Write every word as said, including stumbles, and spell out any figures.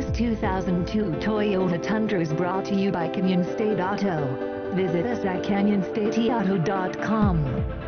This two thousand two Toyota Tundra is brought to you by Canyon State Auto. Visit us at canyon state auto dot com.